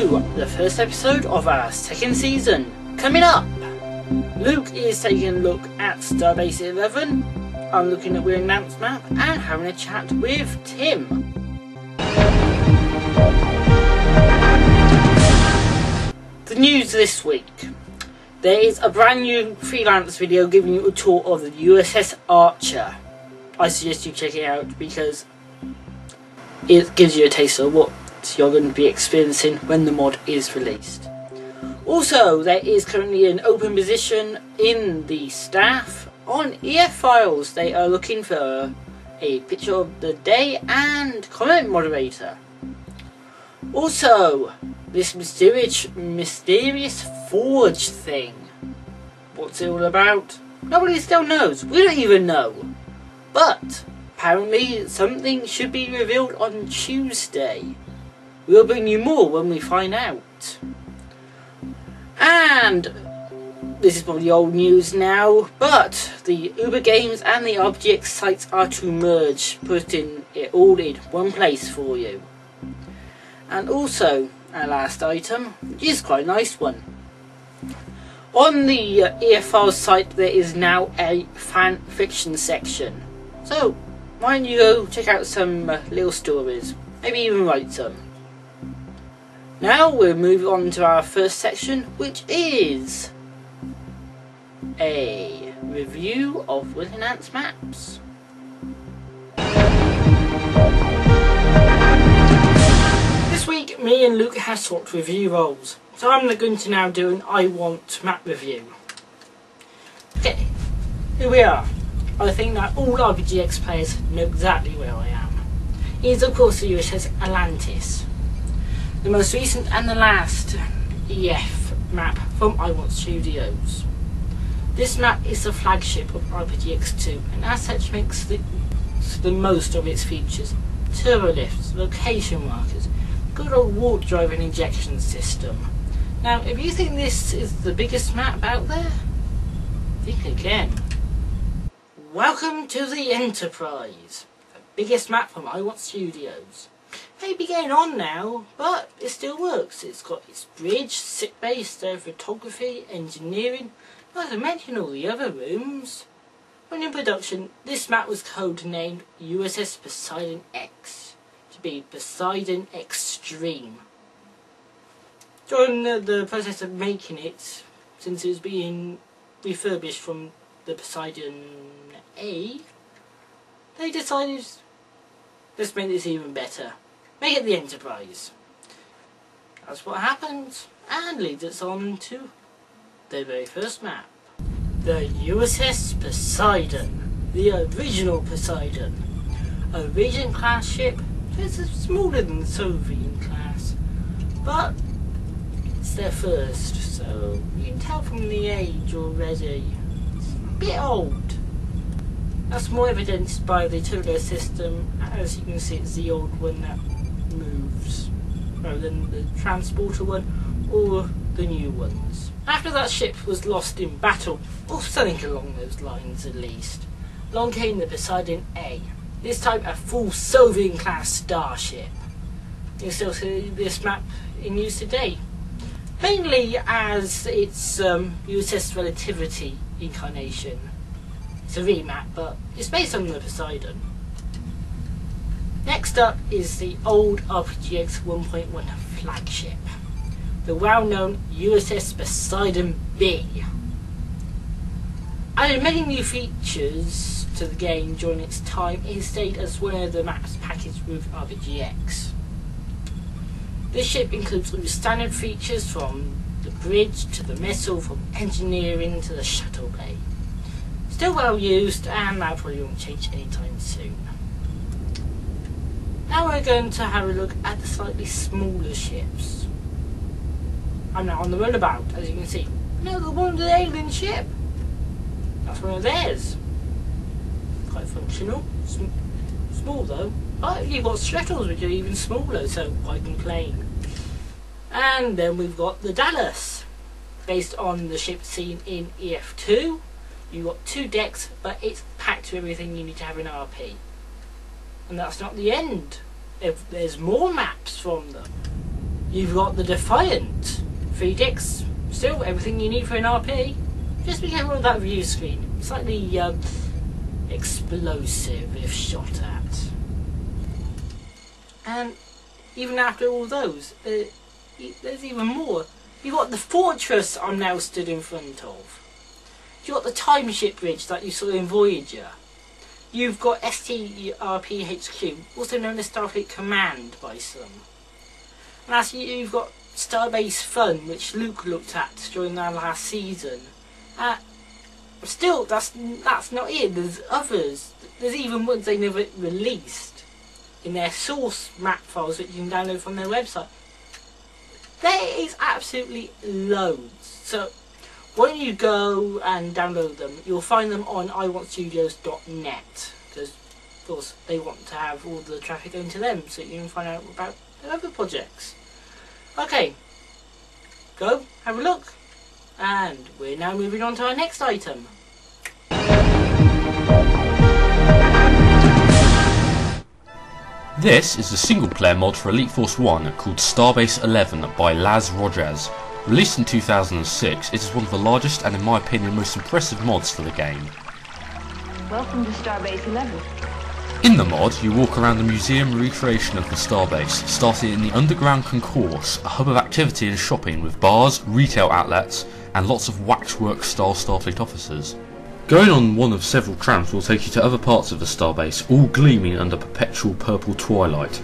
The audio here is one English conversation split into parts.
to the first episode of our second season. Coming up, Luke is taking a look at Starbase 11, I'm looking at Will Nance map and having a chat with Tim. The news this week. There is a brand new freelance video giving you a tour of the USS Archer. I suggest you check it out because it gives you a taste of what you're going to be experiencing when the mod is released. Also, there is currently an open position in the staff on EF Files. They are looking for a picture of the day and comment moderator. Also, this mysterious forge thing. What's it all about? Nobody still knows. We don't even know. But apparently something should be revealed on Tuesday. We'll bring you more when we find out. And this is probably old news now, but the Uber Games and the RPGX sites are to merge, putting it all in one place for you. And also, our last item, which is quite a nice one. On the EFL site there is now a fan fiction section. So, why don't you go check out some little stories, maybe even write some. Now we'll move on to our first section, which is a review of Will Nance maps. This week, me and Luke have swapped review roles, so I'm going to now do an I Want map review. Okay, here we are. I think that all RPGX players know exactly where I am. It is of course the USS Atlantis, the most recent and the last EF map from I Want Studios. This map is the flagship of RPGX2 and as such makes the most of its features. Turbo lifts, location markers, good old warp drive and injection system. Now if you think this is the biggest map out there, think again. Welcome to the Enterprise, the biggest map from I Want Studios. Maybe getting on now, but it still works. It's got its bridge, sickbay, photography, engineering, not to mention all the other rooms. When in production, this map was codenamed USS Poseidon X, to be Poseidon Extreme. During the process of making it, since it was being refurbished from the Poseidon A, they decided, let's make this even better. Make it the Enterprise. That's what happens, and leads us on to the very first map. The USS Poseidon, the original Poseidon. A Regent class ship, so it's smaller than the Soviet class, but it's their first, so you can tell from the age already. It's a bit old. That's more evidenced by the turbo system. As you can see, it's the old one that moves rather than the transporter one or the new ones. After that ship was lost in battle, or something along those lines at least, along came the Poseidon A, this time a full Soviet class starship. You can still see this map in use today, mainly as its USS Relativity incarnation. It's a remap, but it's based on the Poseidon. Next up is the old RPGX 1.1 flagship, the well-known USS Poseidon B. Added many new features to the game during its time, it stayed as one of the maps packaged with RPGX. This ship includes all the standard features from the bridge to the missile, from engineering to the shuttle bay. Still well used, and that probably won't change anytime soon. Now we're going to have a look at the slightly smaller ships. I'm now on the runabout, as you can see. No, the one with the alien ship. That's one of theirs. Quite functional. Small though. But you've got Shuttles which are even smaller, so I complain. And then we've got the Dallas, based on the ship seen in EF2. You've got 2 decks, but it's packed with everything you need to have in RP. And that's not the end. There's more maps from them. You've got the Defiant 3 discs, still everything you need for an RP. Just be careful with that view screen, slightly explosive if shot at. And even after all those, there's even more. You've got the Fortress I'm now stood in front of. You've got the time ship bridge that you saw in Voyager. You've got STRPHQ, also known as Starfleet Command by some. And lastly, you've got Starbase Fun, which Luke looked at during our last season. Still, that's not it. There's others. There's even ones they never released in their source map files that you can download from their website. There is absolutely loads. So when you go and download them, you'll find them on iwantstudios.net, because of course they want to have all the traffic going to them, so you can find out about their other projects. Okay, go have a look, and we're now moving on to our next item. This is the single-player mod for Elite Force 1 called Starbase 11 by Laz Rogers. Released in 2006, it is one of the largest and in my opinion most impressive mods for the game. Welcome to Starbase 11. In the mod, you walk around the museum recreation of the Starbase, starting in the underground concourse, a hub of activity and shopping with bars, retail outlets and lots of waxwork style Starfleet officers. Going on one of several trams will take you to other parts of the Starbase, all gleaming under perpetual purple twilight.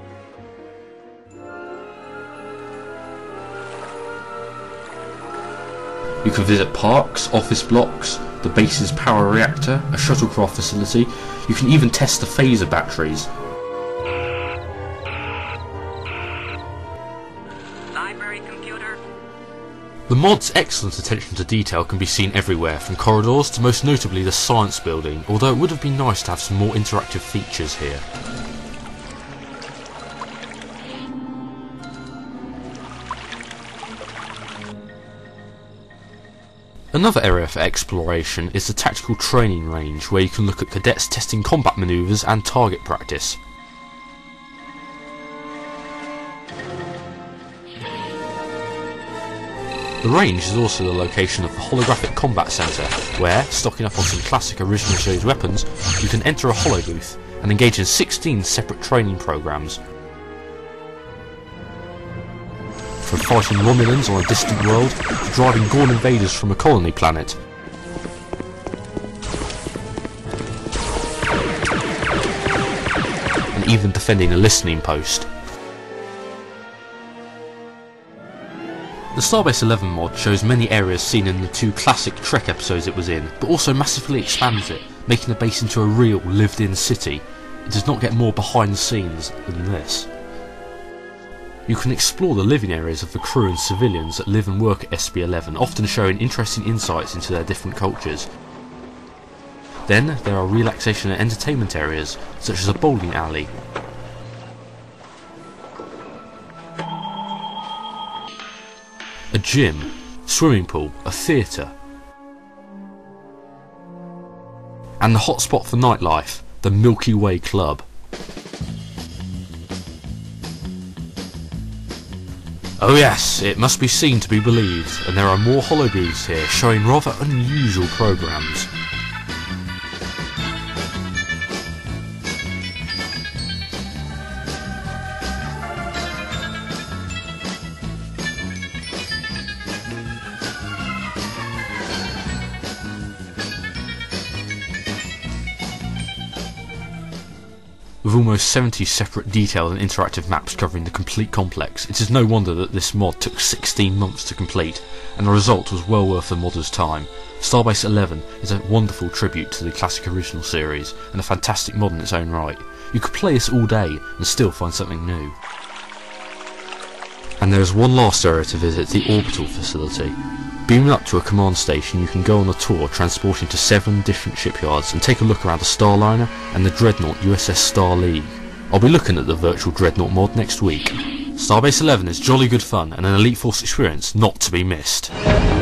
You can visit parks, office blocks, the base's power reactor, a shuttlecraft facility. You can even test the phaser batteries. Library computer. The mod's excellent attention to detail can be seen everywhere, from corridors to most notably the science building, although it would have been nice to have some more interactive features here. Another area for exploration is the tactical training range, where you can look at cadets testing combat manoeuvres and target practice. The range is also the location of the Holographic Combat Centre, where, stocking up on some classic original series weapons, you can enter a holo booth and engage in 16 separate training programs. From fighting Romulans on a distant world, to driving Gorn invaders from a colony planet. And even defending a listening post. The Starbase 11 mod shows many areas seen in the 2 classic Trek episodes it was in, but also massively expands it, making the base into a real, lived-in city. It does not get more behind the scenes than this. You can explore the living areas of the crew and civilians that live and work at SB11, often showing interesting insights into their different cultures. Then there are relaxation and entertainment areas, such as a bowling alley. A gym, swimming pool, a theatre. And the hotspot for nightlife, the Milky Way Club. Oh yes, it must be seen to be believed, and there are more holobooths here showing rather unusual programs. With almost 70 separate detailed and interactive maps covering the complete complex, it is no wonder that this mod took 16 months to complete, and the result was well worth the modder's time. Starbase 11 is a wonderful tribute to the classic original series, and a fantastic mod in its own right. You could play this all day and still find something new. And there is one last area to visit, the orbital facility. Beaming up to a command station, you can go on a tour transporting to 7 different shipyards and take a look around the Starliner and the Dreadnought USS Star League. I'll be looking at the virtual Dreadnought mod next week. Starbase 11 is jolly good fun and an Elite Force experience not to be missed.